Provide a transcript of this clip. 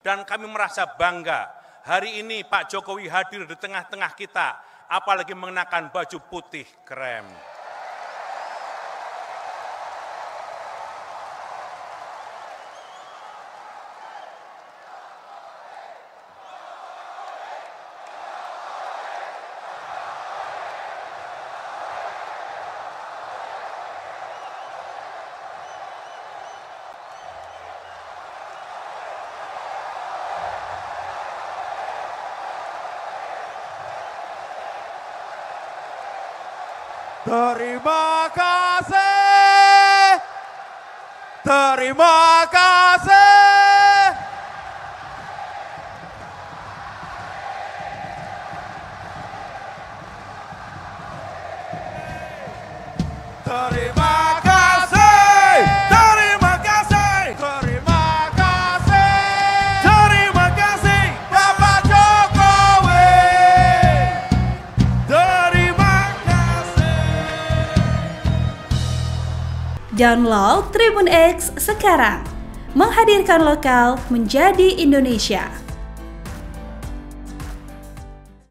Dan kami merasa bangga hari ini Pak Jokowi hadir di tengah-tengah kita, apalagi mengenakan baju putih krem. Terima kasih. Terima kasih. Terima kasih. Terima kasih. Terima kasih. Terima kasih Bapak Jokowi. Terima kasih. Download Tribun X sekarang, menghadirkan lokal menjadi Indonesia.